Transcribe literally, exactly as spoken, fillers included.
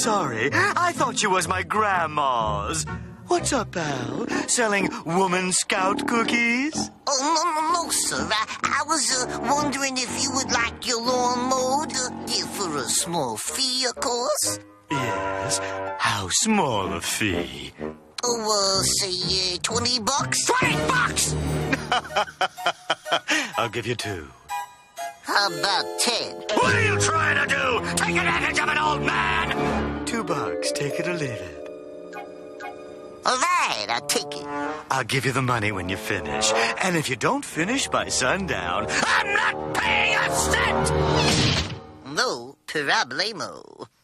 sorry. I thought you was my grandma's. What's up, pal? Selling woman scout cookies? Oh, no, no, no, sir. I, I was uh, wondering if you would like your lawn mowed uh, yeah, for a small fee, of course. Yes. How small a fee? Oh, uh, say, uh, twenty bucks? twenty bucks! I'll give you two. How about ten? What are you trying to do? Take advantage of an old man? Two bucks. Take it or leave it. All right, I'll take it. I'll give you the money when you finish. And if you don't finish by sundown, I'm not paying a cent! No problemo.